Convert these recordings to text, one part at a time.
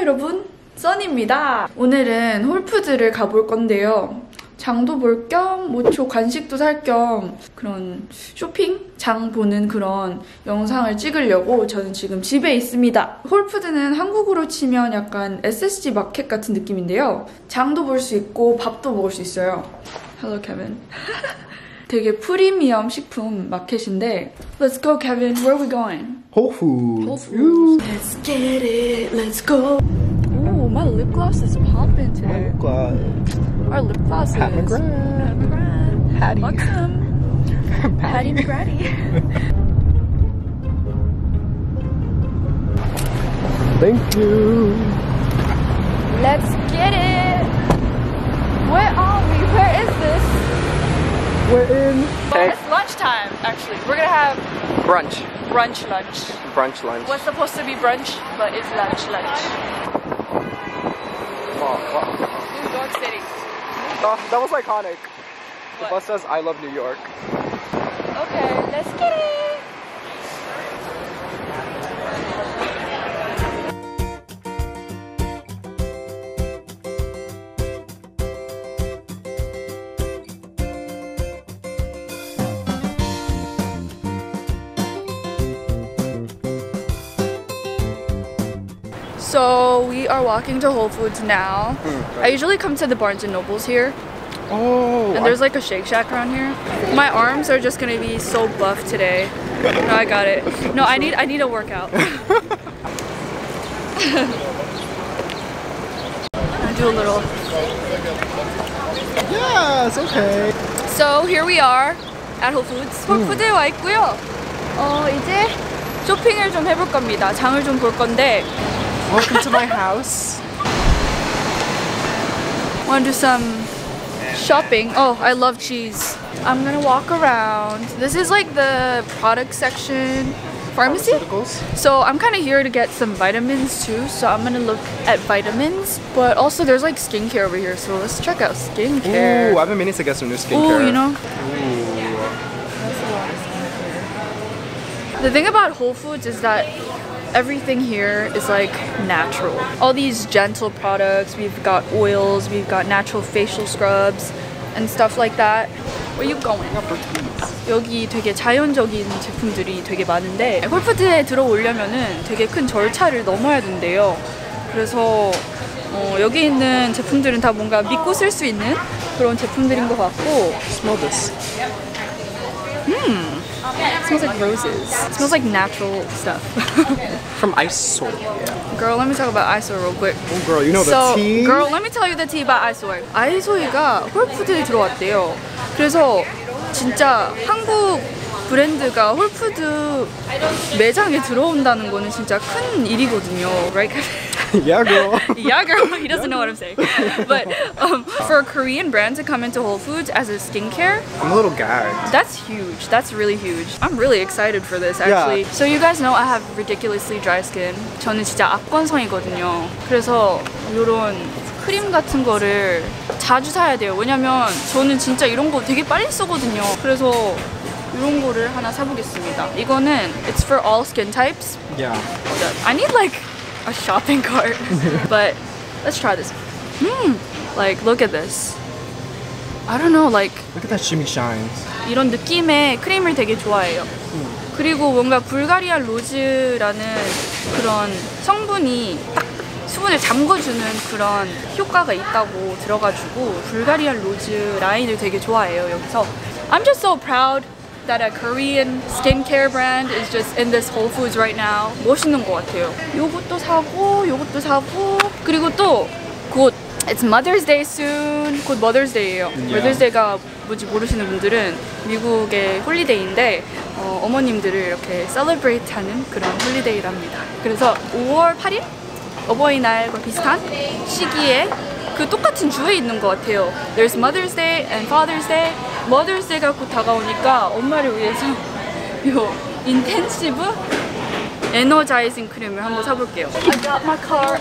여러분, 써니입니다. 오늘은 홀푸드를 가볼 건데요. 장도 볼 겸, 모초 간식도 살 겸 그런 쇼핑? 장 보는 그런 영상을 찍으려고 저는 지금 집에 있습니다. 홀푸드는 한국으로 치면 약간 SSG 마켓 같은 느낌인데요. 장도 볼 수 있고 밥도 먹을 수 있어요. Hello, Kevin. 되게 프리미엄 식품 마켓인데 Let's go, Kevin. Where are we going? Whole Foods. Whole Foods. Let's get it. Let's go. Ooh, my lip gloss is popping today. Lip gloss. Our lip glosses. Pat McGrath. Hattie. Welcome. Patty McGratty. Thank you. Let's get it. Where are we? Where is this? We're in. Well, it's lunchtime, actually. We're gonna have Brunch. lunch. Brunch lunch. What's supposed to be brunch, but it's lunch. New York City. Oh, that was iconic. The What? bus says, I love New York. Okay, let's get it. So we are walking to Whole Foods now. I usually come to the Barnes & Nobles here. Oh. And there's like a Shake Shack around here. My arms are just gonna be so buff today. No, I got it. No, I need a workout. I'll do a little. Yes, okay. So here we are at Whole Foods. 홀푸드에 와 있고요. 이제 쇼핑을 좀 해볼 겁니다. 장을 좀 볼 건데. Welcome to my house. Want to do some shopping. Oh, I love cheese. I'm gonna walk around. This is like the product section. Pharmacy? Pharmaceuticals. So I'm kind of here to get some vitamins too. So I'm gonna look at vitamins. But also there's like skincare over here. So let's check out skincare. Ooh, I've been meaning to get some new skincare. Ooh, you know? Ooh. The thing about Whole Foods is that everything here is like natural. All these gentle products, we've got oils, we've got natural facial scrubs and stuff like that. Where are you going? 여기 되게 자연적인 제품들이 되게 많은데 홀푸드에 들어오려면은 되게 큰 절차를 넘어야 된대요. 그래서 여기 있는 제품들은 다 뭔가 믿고 쓸 수 있는 그런 제품들인 것 같고. Smell this. It smells like roses. It smells like natural stuff. From Isoy. Yeah. Girl, let me talk about Isoy real quick. Oh, girl, you know So, the tea? girl, let me tell you the tea about Isoy. 아이소이가 홀푸드에 들어왔대요. 그래서 진짜 한국 브랜드가 홀푸드 매장에 들어온다는 거는 진짜 큰 일이거든요. Right? Yeah, girl. Yeah, girl. He doesn't know what I'm saying. But for a Korean brand to come into Whole Foods as a skincare, I'm a little gagged. that's huge. That's really huge. I'm really excited for this actually. Yeah. So you guys know I have ridiculously dry skin. 저는 진짜 악건성이거든요. 그래서 이런 크림 같은 거를 자주 사야 돼요. 왜냐면 저는 진짜 이런 거 되게 빨리 쓰거든요. 그래서 이런 거를 하나 사보겠습니다. 이거는 it's for all skin types. Yeah. Hold up. I need like a shopping cart. But let's try this. Like look at this. I don't know, like Look at that shimmy shines. 이런 느낌의 크림을 되게 좋아해요. 그리고 뭔가 불가리안 로즈라는 그런 성분이 딱 수분을 잠궈주는 그런 효과가 있다고 들어가지고 불가리안 로즈 라인을 되게 좋아해요. 여기서 I'm just so proud that a Korean skincare brand is just in this Whole Foods right now. 멋있는 것 같아요. 요것도 사고 요것도 사고 그리고 또 곧 It's Mother's Day soon. 곧 Mother's Day예요. Mother's Day가 뭔지 모르시는 분들은 미국의 홀리데이인데 어머님들을 이렇게 celebrate 하는 그런 홀리데이랍니다. 그래서 5월 8일? 어버이날과 비슷한 시기에 그 똑같은 주에 있는 것 같아요. There's Mother's Day and Father's Day. Mother's Day가 곧 다가오니까 엄마를 위해서 요 인텐시브 에너자이징 크림을 한번 사볼게요. I got my card.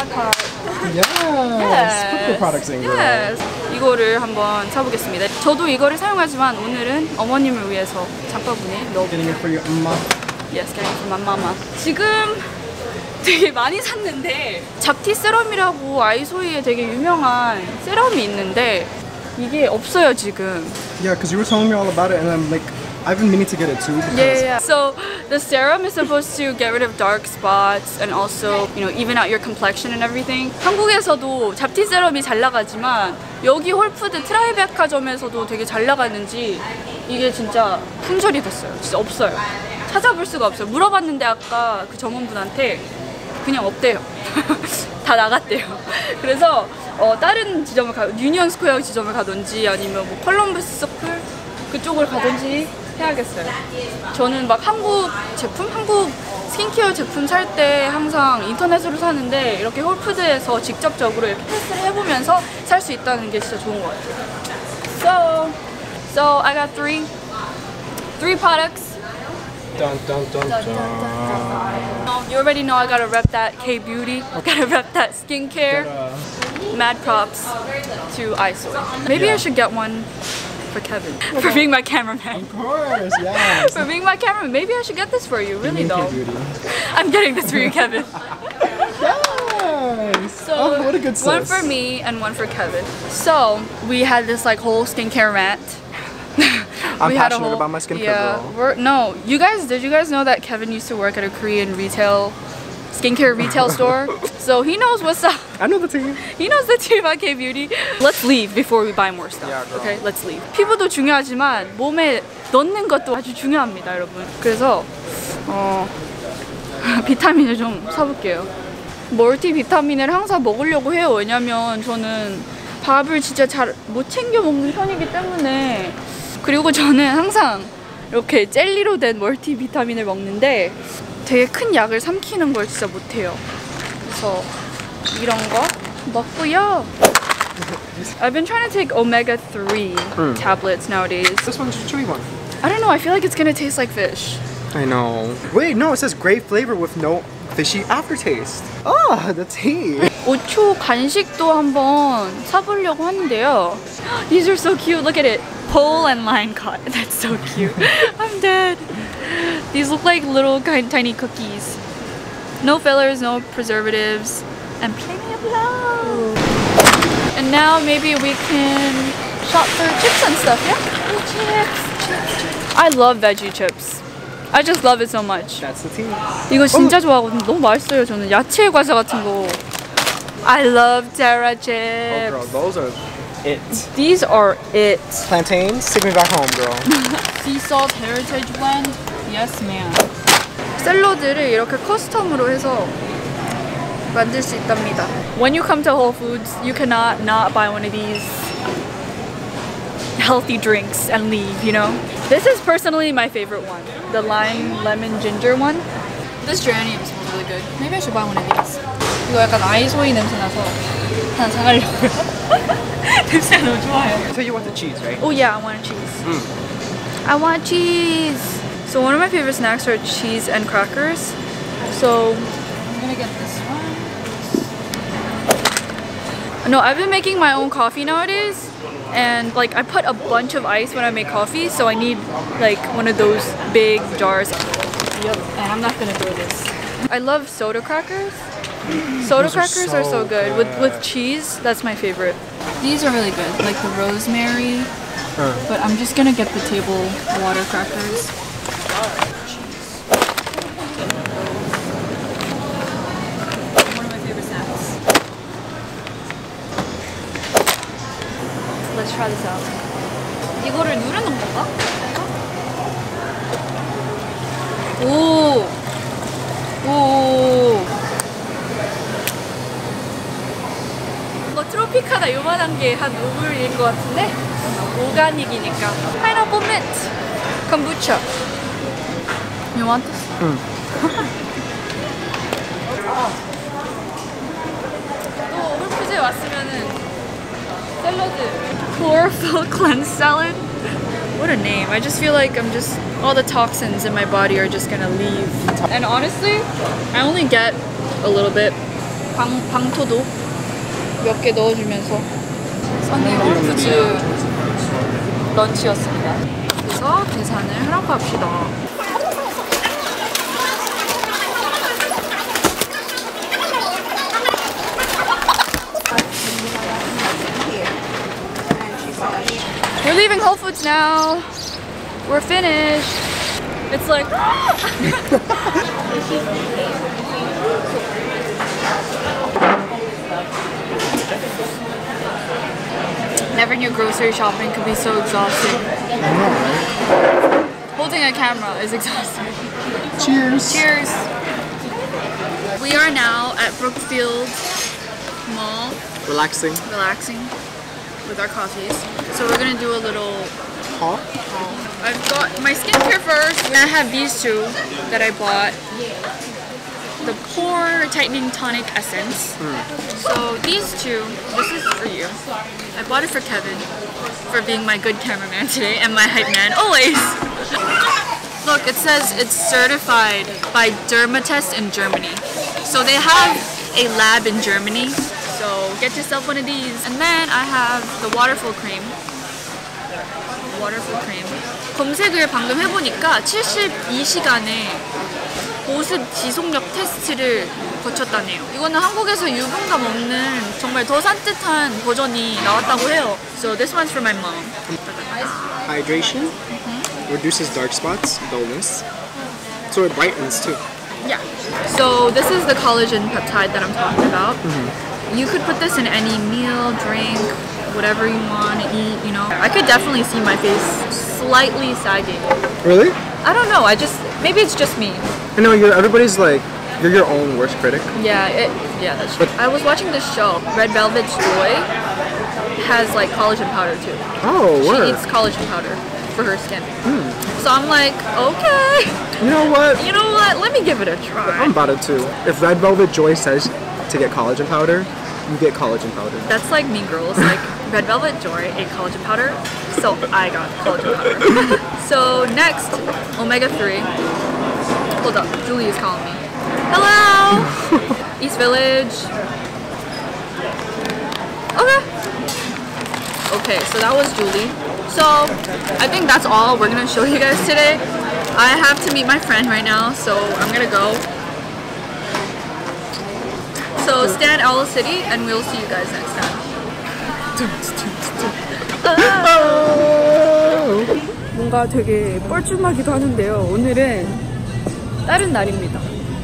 Yes. Put the products in, girl. Yes. 이거를 한번 사보겠습니다. 저도 이거를 사용하지만 오늘은 어머님을 위해서 장바구니에 넣어볼게요. Getting it for your mama. Yes, getting it for my mama. 지금 되게 많이 샀는데 잡티 세럼이라고 아이소이에 되게 유명한 세럼이 있는데 이게 없어요 지금. Yeah, because you were telling me all about it, and I'm like, I've been meaning to get it too. Because So the serum is supposed to get rid of dark spots and also, you know, even out your complexion and everything. 한국에서도 잡티 세럼이 잘 나가지만 여기 홀푸드 트라이베카점에서도 되게 잘 나가는지 이게 진짜 품절이 됐어요. 진짜 없어요. 찾아볼 수가 없어요. 물어봤는데 아까 그 점원분한테 그냥 없대요. 다 나갔대요. 그래서 다른 지점을 유니언 스퀘어 지점을 가든지 아니면 뭐 컬럼버스 서클 그쪽을 가든지 해야겠어요. 저는 막 한국 제품, 한국 스킨케어 제품 살 때 항상 인터넷으로 사는데 이렇게 홀푸드에서 직접적으로 이렇게 테스트를 해보면서 살 수 있다는 게 진짜 좋은 것 같아요. So I got three products. dun dun dun dun. You already know I gotta rep that K-Beauty. Gotta rep that skincare. Mad props to iSoy. Maybe I should get one for Kevin. For being my cameraman. Of course, yes. For being my cameraman. Maybe I should get this for you, really though. Beauty. I'm getting this for you, Kevin. Nice. So Oh, what a good one sis. for me and one for Kevin. So we had this like whole skincare rant. I'm We had a passionate about my skincare, girl. No, did you guys know that Kevin used to work at a Korean skincare retail store? So he knows what's up. I know the team. He knows the tea about K-Beauty. Let's leave before we buy more stuff. Yeah, girl. Okay, let's leave. 피부도 중요하지만 몸에 넣는 것도 아주 중요합니다, 여러분. 그래서 비타민을 좀 사볼게요. 멀티 비타민을 항상 먹으려고 해요. 왜냐면 저는 밥을 진짜 잘 못 챙겨 먹는 편이기 때문에. 그리고 저는 항상 이렇게 젤리로 된 멀티 비타민을 먹는데 되게 큰 약을 삼키는 걸 진짜 못해요. 그래서 이런 거 먹고요. I've been trying to take omega-3 tablets nowadays. This one's a chewy one. I don't know, I feel like it's gonna taste like fish. I know. Wait, no, it says great flavor with no fishy aftertaste. Ah, the tea. 5초 간식도 한번 사보려고 하는데요. These are so cute. Look at it. Pole and line cut. That's so cute. I'm dead. These look like little tiny cookies. No fillers, no preservatives, and plenty of love. And now maybe we can shop for chips and stuff, yeah? Chips. I love veggie chips. I just love it so much. That's the tea. 이거 진짜 좋아하거든요. 너무 맛있어요. 저는 야채 과자 같은 거. I love Terra Oh, chips. girl, those are it. These are it. Plantains, take me back home, girl. Sea salt heritage blend. Yes, ma'am. 샐러드를 이렇게 커스텀으로 해서 만들 수 있답니다. When you come to Whole Foods, you cannot not buy one of these healthy drinks and leave, you know? This is personally my favorite one. The lime, lemon, ginger one. This geranium smells really good. Maybe I should buy one of these. 이거 약간 아이소이 냄새 나서 하나 사가려고요. 냄새가 너무 좋아요. So you want the cheese, right? Oh yeah, I want cheese. I want cheese. So one of my favorite snacks are cheese and crackers. So I'm gonna get this one. No, I've been making my own coffee nowadays. And like I put a bunch of ice when I make coffee, so I need like one of those big jars. Yep. And I'm not gonna throw this. I love soda crackers. Soda crackers are so good. With cheese, that's my favorite. These are really good, like the rosemary. But I'm just gonna get the table water crackers. One of my favorite snacks. Let's try this out. 이거를 누르는 건가? 오! 오! 뭐 트로피카나 요만한 게 한 5불일 것 같은데? 오가닉이니까. 파인애플 민트, 컴부차. You want this? 응. 또 홀푸드에 왔으면은 샐러드. Chlorophyll cleanse salad. What a name. I just feel like all the toxins in my body are just gonna leave. And honestly, I only get a little bit. 방토도 몇 개 넣어주면서. 선이 홀푸드 런치였습니다. 그래서 계산을 하러 갑시다. We're leaving Whole Foods now. We're finished. It's like never knew grocery shopping could be so exhausting. I know, right? Holding a camera is exhausting. Cheers. Cheers. We are now at Brookfield Mall, Relaxing. relaxing with our coffees. So we're gonna do a little Huh? I've got my skincare first. I have these two that I bought. The Pore Tightening Tonic Essence. So these two, this is for you. I bought it for Kevin for being my good cameraman today and my hype man always. Look, it says it's certified by Dermatest in Germany. So they have a lab in Germany. So get yourself one of these. And then I have the waterfall cream. Waterfall cream. 검색을 방금 해보니까 72시간에 보습 지속력 테스트를 거쳤다네요. 이거는 한국에서 유분감 없는 정말 더 산뜻한 버전이 나왔다고 해요. So this one's for my mom. Hydration. Reduces dark spots, dullness. So it brightens too. Yeah. So this is the collagen peptide that I'm talking about. You could put this in any meal, drink, whatever you want to eat, you know. I could definitely see my face slightly sagging. Really? I don't know, maybe it's just me. I know everybody's like, you're your own worst critic. Yeah, that's true. I was watching this show, Red Velvet's Joy has like collagen powder too. Oh, She word. eats collagen powder for her skin. So I'm like, okay. You know what? You know what? Let me give it a try. I'm about it too. If Red Velvet Joy says to get collagen powder, you get collagen powder. That's like Mean Girls. Like Red Velvet Joy ate collagen powder, so I got collagen powder. So next, omega-3. Hold up, Julie is calling me. Hello! East Village. Okay. Okay, so that was Julie. So I think that's all we're gonna show you guys today. I have to meet my friend right now, so I'm gonna go. So stay in Owl City, and we'll see you guys next time. 뭔가 되게 뻘쭘하기도 하는데요. 오늘은 다른 날입니다.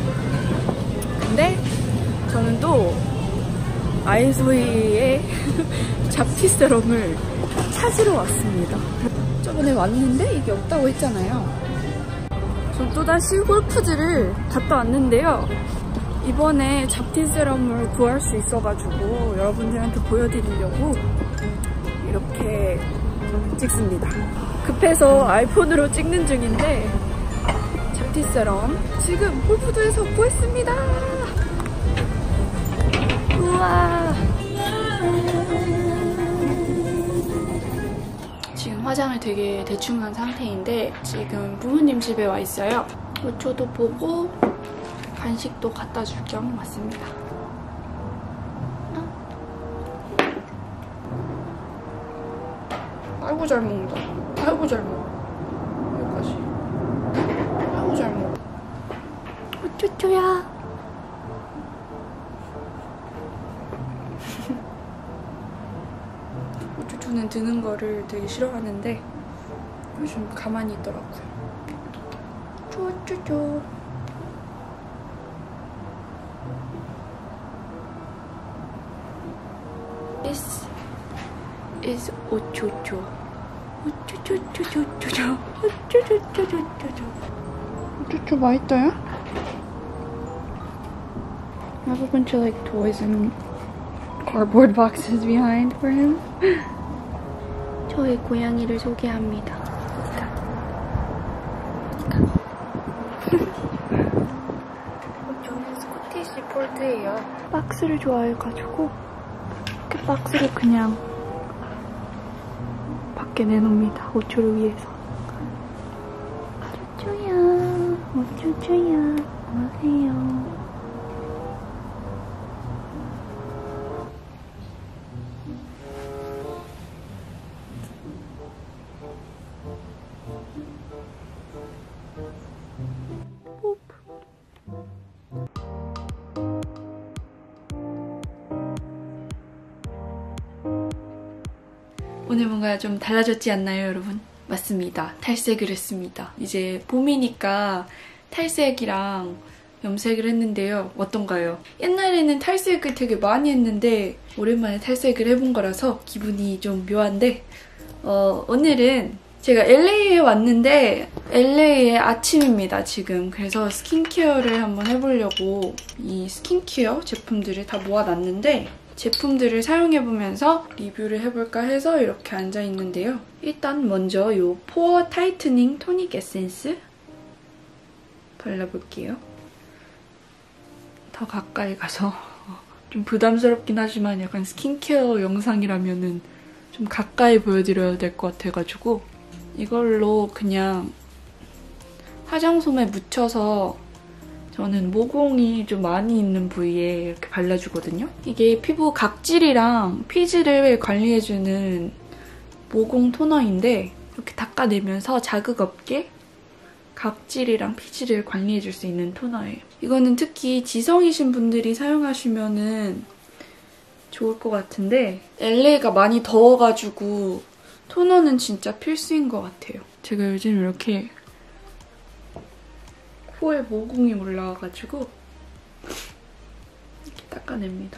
근데 저는 또 아이소이의 잡티 세럼을 찾으러 왔습니다. 저번에 왔는데 이게 없다고 했잖아요. 전 또다시 홀푸즈를 갔다 왔는데요. 이번에 잡티 세럼을 구할 수 있어가지고 여러분들한테 보여드리려고 이렇게 찍습니다. 급해서 아이폰으로 찍는 중인데 잡티 세럼 지금 홀푸드에서 구했습니다. 우와. 지금 화장을 되게 대충 한 상태인데 지금 부모님 집에 와 있어요. 어쩌도 보고 간식도 갖다 줄 겸 왔습니다. 아이고 잘 먹는다. 아이고 잘 먹어. 여기까지. 아이고 잘 먹어. 우쭈쭈야. 우쭈쭈는 드는 거를 되게 싫어하는데 요즘 가만히 있더라고요. 우쭈쭈. This is Ochocho. Ochocho. Ochocho 맛있어요? I have a bunch of like toys and cardboard boxes behind for him. 저의 고양이를 소개합니다. 저는 스코티시 폴드예요. 박스를 좋아해가지고 이렇게 박스를 그냥 밖에 내놓습니다. 오초를 위해서. 오초야, 오초야, 오세요. 오늘 뭔가 좀 달라졌지 않나요, 여러분? 맞습니다. 탈색을 했습니다. 이제 봄이니까 탈색이랑 염색을 했는데요. 어떤가요? 옛날에는 탈색을 되게 많이 했는데 오랜만에 탈색을 해본 거라서 기분이 좀 묘한데 오늘은 제가 LA에 왔는데 LA의 아침입니다, 지금. 그래서 스킨케어를 한번 해보려고 이 스킨케어 제품들을 다 모아놨는데 제품들을 사용해보면서 리뷰를 해볼까 해서 이렇게 앉아있는데요. 일단 먼저 이 포어 타이트닝 토닉 에센스 발라볼게요. 더 가까이 가서 좀 부담스럽긴 하지만 약간 스킨케어 영상이라면은 좀 가까이 보여드려야 될 것 같아가지고 이걸로 그냥 화장솜에 묻혀서 저는 모공이 좀 많이 있는 부위에 이렇게 발라주거든요. 이게 피부 각질이랑 피지를 관리해주는 모공 토너인데 이렇게 닦아내면서 자극 없게 각질이랑 피지를 관리해줄 수 있는 토너예요. 이거는 특히 지성이신 분들이 사용하시면은 좋을 것 같은데 LA가 많이 더워가지고 토너는 진짜 필수인 것 같아요. 제가 요즘 이렇게 코에 모공이 올라와가지고 이렇게 닦아냅니다.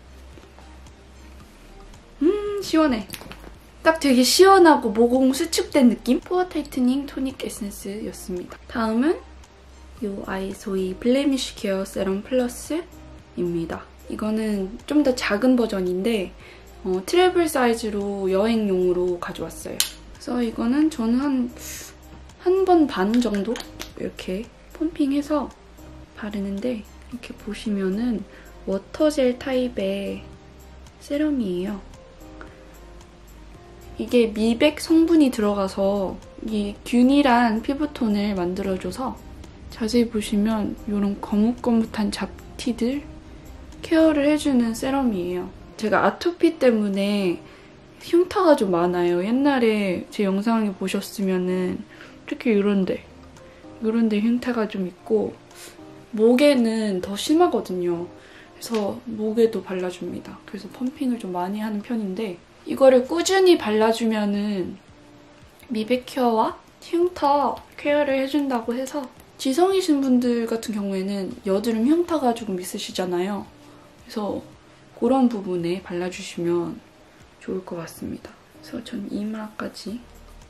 시원해. 딱 되게 시원하고 모공 수축된 느낌? 포어 타이트닝 토닉 에센스였습니다. 다음은 이 아이소이 블레미쉬 케어 세럼 플러스입니다. 이거는 좀 더 작은 버전인데 트래블 사이즈로 여행용으로 가져왔어요. 그래서 이거는 저는 한 번 반 정도 이렇게 펌핑해서 바르는데 이렇게 보시면은 워터젤 타입의 세럼이에요. 이게 미백 성분이 들어가서 이 균일한 피부톤을 만들어줘서 자세히 보시면 이런 거뭇거뭇한 잡티들 케어를 해주는 세럼이에요. 제가 아토피 때문에 흉터가 좀 많아요. 옛날에 제 영상을 보셨으면은 특히 이런데 흉터가 좀 있고 목에는 더 심하거든요. 그래서 목에도 발라줍니다. 그래서 펌핑을 좀 많이 하는 편인데 이거를 꾸준히 발라주면은 미백 케어와 흉터 케어를 해준다고 해서 지성이신 분들 같은 경우에는 여드름 흉터가 조금 있으시잖아요. 그래서 그런 부분에 발라주시면 좋을 것 같습니다. 그래서 전 이마까지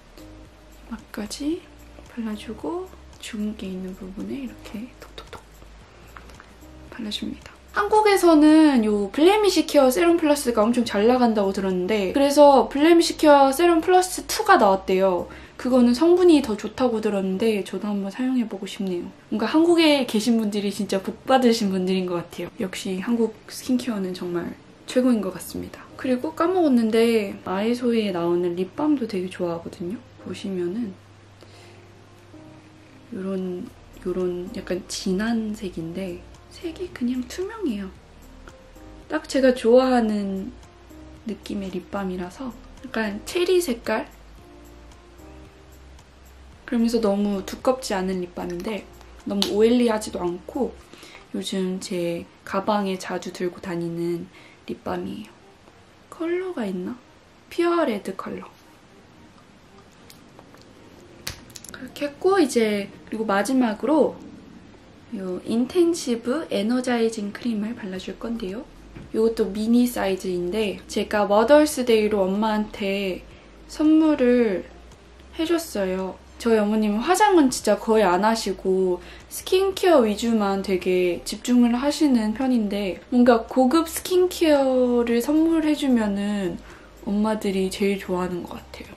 발라주고 주근깨 있는 부분에 이렇게 톡톡톡 발라줍니다. 한국에서는 이 블레미쉬 케어 세럼 플러스가 엄청 잘 나간다고 들었는데 그래서 블레미쉬 케어 세럼 플러스 2가 나왔대요. 그거는 성분이 더 좋다고 들었는데 저도 한번 사용해보고 싶네요. 뭔가 한국에 계신 분들이 진짜 복 받으신 분들인 것 같아요. 역시 한국 스킨케어는 정말 최고인 것 같습니다. 그리고 까먹었는데 아이소이에 나오는 립밤도 되게 좋아하거든요. 보시면은 요런 약간 진한 색인데 색이 그냥 투명해요. 딱 제가 좋아하는 느낌의 립밤이라서 약간 체리 색깔? 그러면서 너무 두껍지 않은 립밤인데 너무 오일리하지도 않고 요즘 제 가방에 자주 들고 다니는 립밤이에요. 컬러가 있나? 퓨어 레드 컬러. 그렇게 했고 이제 그리고 마지막으로 이 인텐시브 에너자이징 크림을 발라줄 건데요. 이것도 미니 사이즈인데 제가 머더스데이로 엄마한테 선물을 해줬어요. 저희 어머님은 화장은 진짜 거의 안 하시고 스킨케어 위주만 되게 집중을 하시는 편인데 뭔가 고급 스킨케어를 선물해주면은 엄마들이 제일 좋아하는 것 같아요.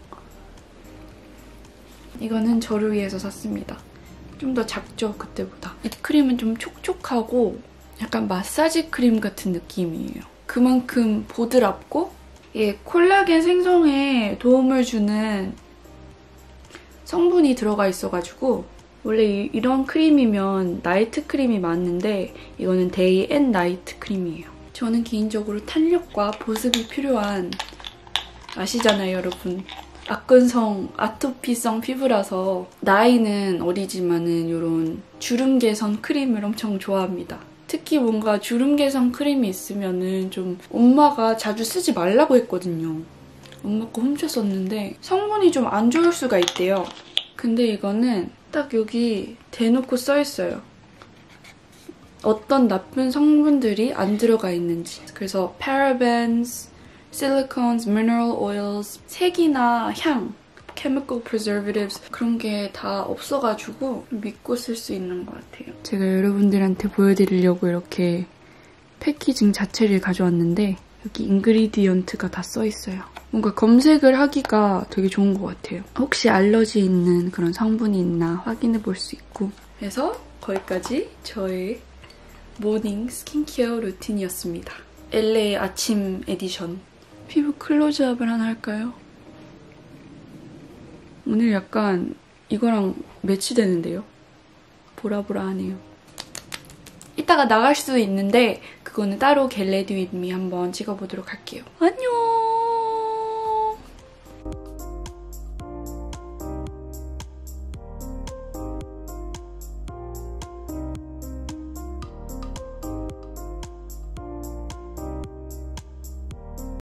이거는 저를 위해서 샀습니다. 좀 더 작죠, 그때보다. 이 크림은 좀 촉촉하고 약간 마사지 크림 같은 느낌이에요. 그만큼 보드랍고 이게 콜라겐 생성에 도움을 주는 성분이 들어가 있어가지고 원래 이런 크림이면 나이트 크림이 맞는데 이거는 데이 앤 나이트 크림이에요. 저는 개인적으로 탄력과 보습이 필요한 아시잖아요, 여러분. 악건성, 아토피성 피부라서 나이는 어리지만은 이런 주름 개선 크림을 엄청 좋아합니다. 특히 뭔가 주름 개선 크림이 있으면은 좀 엄마가 자주 쓰지 말라고 했거든요. 못 먹고 훔쳤었는데 성분이 좀 안 좋을 수가 있대요. 근데 이거는 딱 여기 대놓고 써있어요. 어떤 나쁜 성분들이 안 들어가 있는지. 그래서 parabens, silicones, mineral oils, 색이나 향, chemical preservatives 그런 게 다 없어가지고 믿고 쓸 수 있는 것 같아요. 제가 여러분들한테 보여드리려고 이렇게 패키징 자체를 가져왔는데 여기 인그리디언트가 다 써있어요. 뭔가 검색을 하기가 되게 좋은 것 같아요. 혹시 알러지 있는 그런 성분이 있나 확인해 볼 수 있고. 그래서 거기까지 저의 모닝 스킨케어 루틴이었습니다. LA 아침 에디션. 피부 클로즈업을 하나 할까요? 오늘 약간 이거랑 매치되는데요? 보라보라하네요. 이따가 나갈 수도 있는데 그거는 따로 겟레디 윗미 한번 찍어보도록 할게요. 안녕!